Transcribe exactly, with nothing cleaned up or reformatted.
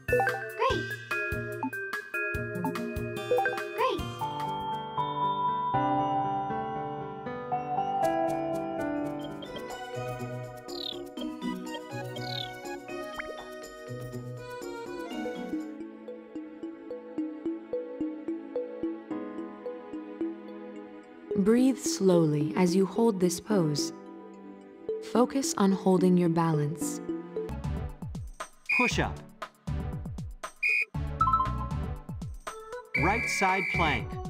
Great! Great! Breathe slowly as you hold this pose. Focus on holding your balance. Push-up. Right side plank.